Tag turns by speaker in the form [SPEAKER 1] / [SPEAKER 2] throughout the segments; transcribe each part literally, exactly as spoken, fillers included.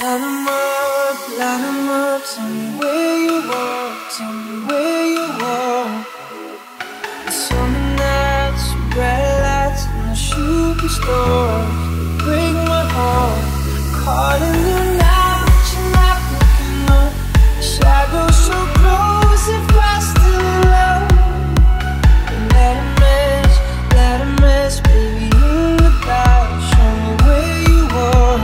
[SPEAKER 1] Light 'em up, light 'em up. Tell me where you are, tell me where you are. The summer nights, bright lights, and the shooting stars, they break my heart. Calling you now, but you're not looking up. The shadows so close, if I still love. Let 'em mess, let 'em mess, baby, in the dark. Show me where you are.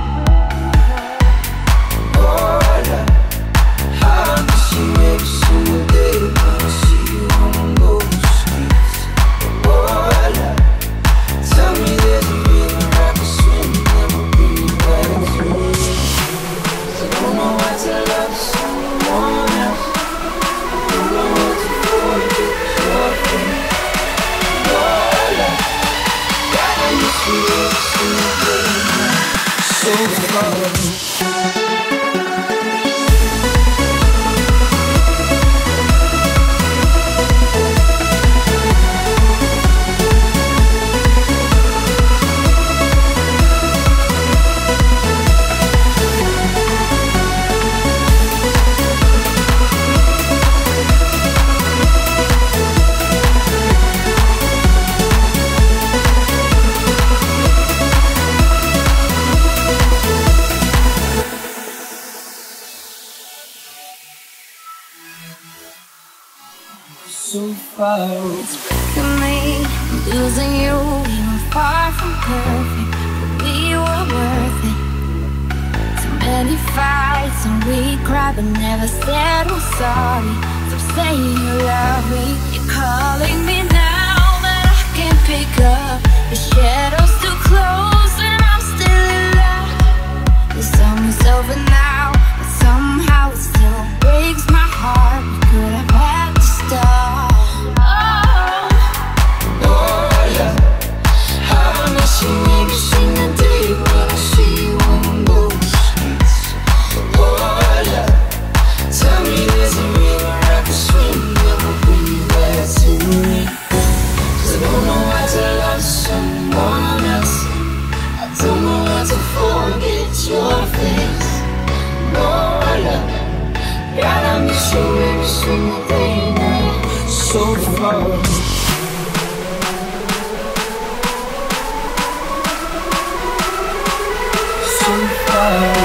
[SPEAKER 1] So far,
[SPEAKER 2] it's breaking me, losing you. We were far from perfect, but we were worth it. Too many fights and we cried, but never said we're sorry. So say you love me. You're calling me now, but I can't pick up. The shadow's too close and I'm still in love. The song is over now, but somehow it still breaks my heart. We could have had to start.
[SPEAKER 1] Every single day when I see you on those streets. Oh, love, tell me there's a river I can swim, never bring back to me. 'Cause I don't know how to love someone else. I don't know how to forget your face. Oh, love, God, I miss you every single day now. So far, so far.